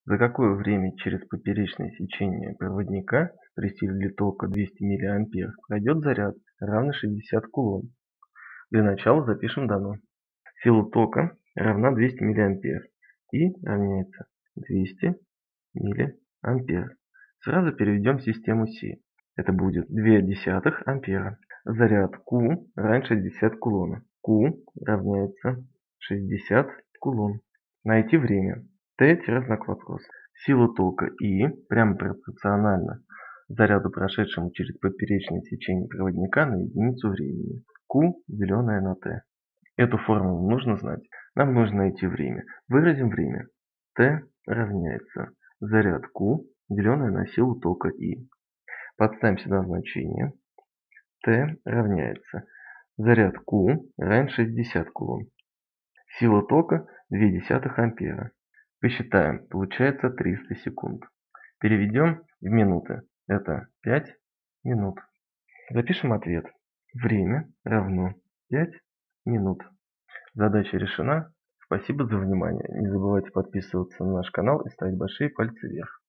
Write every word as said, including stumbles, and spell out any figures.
За какое время через поперечное сечение проводника при силе тока двести миллиампер пройдет заряд, равный шестьдесят кулон? Для начала запишем дано. Сила тока равна двести миллиампер и равняется двести миллиампер. Сразу переведем в систему Си. Это будет две десятых ампера. Заряд Q равен шестьдесят кулона. Q равняется шестьдесят кулон. Найти время. Т-знак вопроса. Сила тока И прямо пропорциональна заряду, прошедшему через поперечное сечение проводника на единицу времени. Q, деленное на Т. Эту формулу нужно знать. Нам нужно найти время. Выразим время. Т равняется заряд Q, деленное на силу тока И. Подставим сюда значение. Т равняется заряд Q равен шестьдесят кулон. Сила тока две десятых ампера. Посчитаем. Получается триста секунд. Переведем в минуты. Это пять минут. Запишем ответ. Время равно пять минут. Задача решена. Спасибо за внимание. Не забывайте подписываться на наш канал и ставить большие пальцы вверх.